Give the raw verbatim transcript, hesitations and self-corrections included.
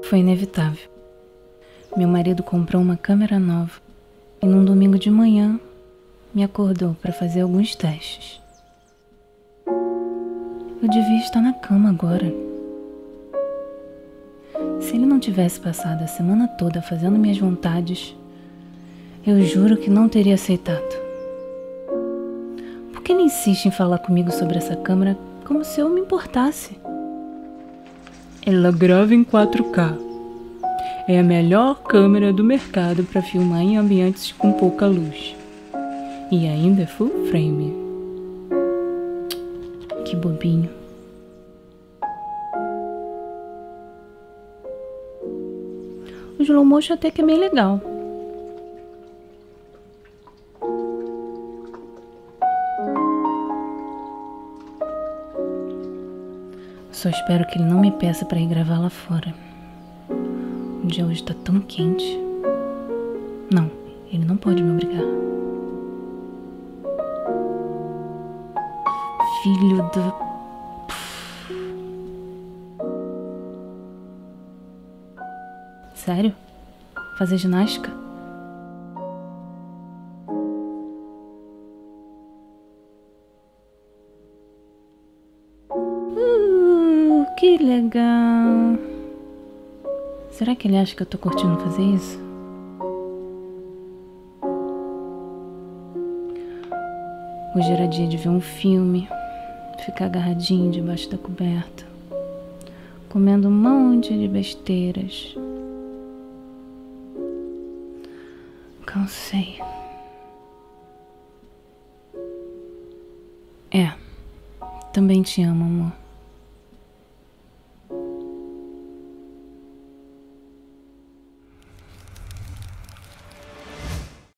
Foi inevitável. Meu marido comprou uma câmera nova e num domingo de manhã me acordou para fazer alguns testes. Eu devia estar na cama agora. Se ele não tivesse passado a semana toda fazendo minhas vontades, eu juro que não teria aceitado. Por que ele insiste em falar comigo sobre essa câmera como se eu me importasse? Ela grava em quatro K. É a melhor câmera do mercado para filmar em ambientes com pouca luz. E ainda é full frame. Que bobinho. O slow motion até que é bem legal. Só espero que ele não me peça para ir gravar lá fora. O dia hoje tá tão quente. Não, ele não pode me obrigar. Filho da... Sério? Fazer ginástica? Uh, que legal. Será que ele acha que eu tô curtindo fazer isso? Hoje era dia de ver um filme, ficar agarradinho debaixo da coberta, comendo um monte de besteiras. Cansei. É, também te amo, amor.